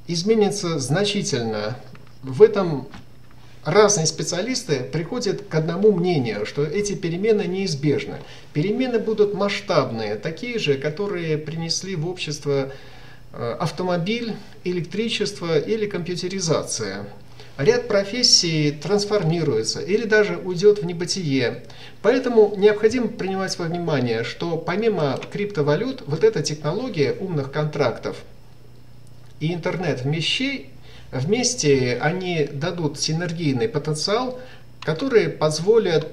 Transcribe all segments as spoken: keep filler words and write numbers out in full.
изменится значительно. В этом разные специалисты приходят к одному мнению, что эти перемены неизбежны. Перемены будут масштабные, такие же, которые принесли в общество автомобиль, электричество или компьютеризация. Ряд профессий трансформируется или даже уйдет в небытие. Поэтому необходимо принимать во внимание, что помимо криптовалют, вот эта технология умных контрактов и интернет вещей, вместе они дадут синергийный потенциал, который позволит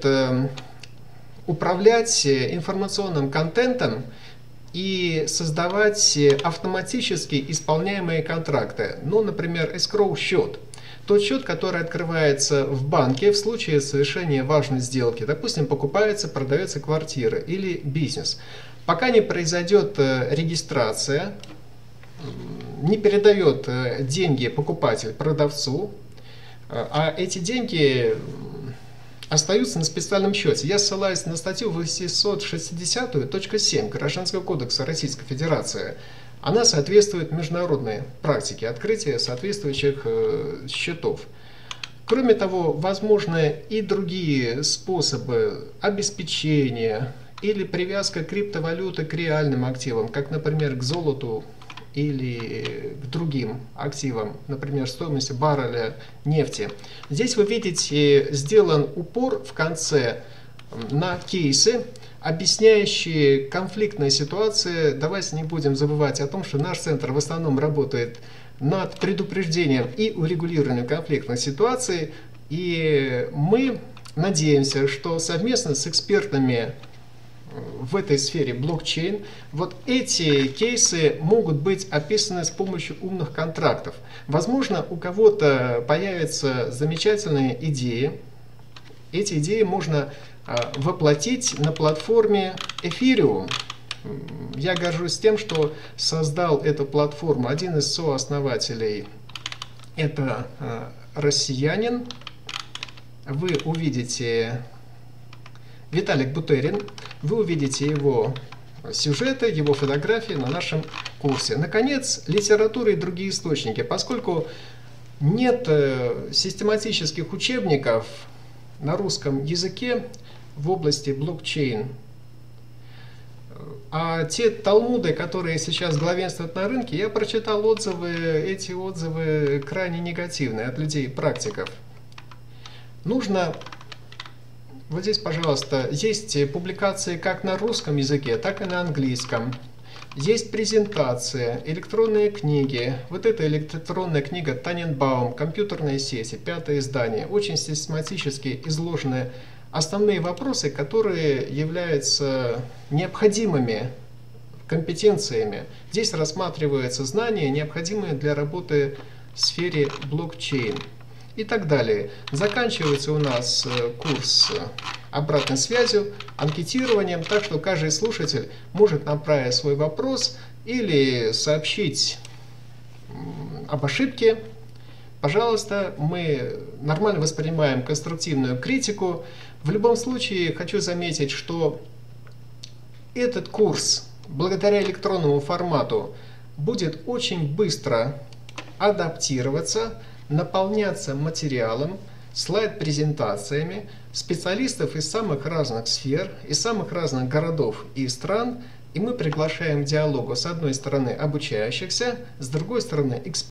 управлять информационным контентом и создавать автоматически исполняемые контракты. Ну, например, escrow счет. Тот счет, который открывается в банке в случае совершения важной сделки. Допустим, покупается, продается квартира или бизнес. Пока не произойдет регистрация, не передает деньги покупатель продавцу, а эти деньги остаются на специальном счете. Я ссылаюсь на статью восемьсот шестьдесят точка семь Гражданского кодекса Российской Федерации. Она соответствует международной практике открытия соответствующих э, счетов. Кроме того, возможны и другие способы обеспечения или привязка криптовалюты к реальным активам, как, например, к золоту или к другим активам, например, стоимости барреля нефти. Здесь вы видите, сделан упор в конце на кейсы, объясняющие конфликтные ситуации. Давайте не будем забывать о том, что наш центр в основном работает над предупреждением и урегулированием конфликтных ситуаций. И мы надеемся, что совместно с экспертами в этой сфере блокчейн, вот эти кейсы могут быть описаны с помощью умных контрактов. Возможно, у кого-то появятся замечательные идеи. Эти идеи можно воплотить на платформе Ethereum. Я горжусь тем, что создал эту платформу один из сооснователей. Это россиянин. Вы увидите Виталик Бутерин. Вы увидите его сюжеты, его фотографии на нашем курсе. Наконец, литература и другие источники. Поскольку нет систематических учебников на русском языке в области блокчейн, а те талмуды, которые сейчас главенствуют на рынке, я прочитал отзывы, эти отзывы крайне негативные от людей-практиков. Нужно, вот здесь, пожалуйста, есть публикации как на русском языке, так и на английском. Есть презентация, электронные книги. Вот эта электронная книга Таненбаум «Компьютерные сети», пятое издание. Очень систематически изложены основные вопросы, которые являются необходимыми компетенциями. Здесь рассматриваются знания, необходимые для работы в сфере блокчейн и так далее. Заканчивается у нас курс обратной связью, анкетированием, так что каждый слушатель может направить свой вопрос или сообщить об ошибке. Пожалуйста, мы нормально воспринимаем конструктивную критику. В любом случае, хочу заметить, что этот курс, благодаря электронному формату, будет очень быстро адаптироваться, наполняться материалом, слайд-презентациями специалистов из самых разных сфер, из самых разных городов и стран. И мы приглашаем к диалогу с одной стороны обучающихся, с другой стороны экспертов.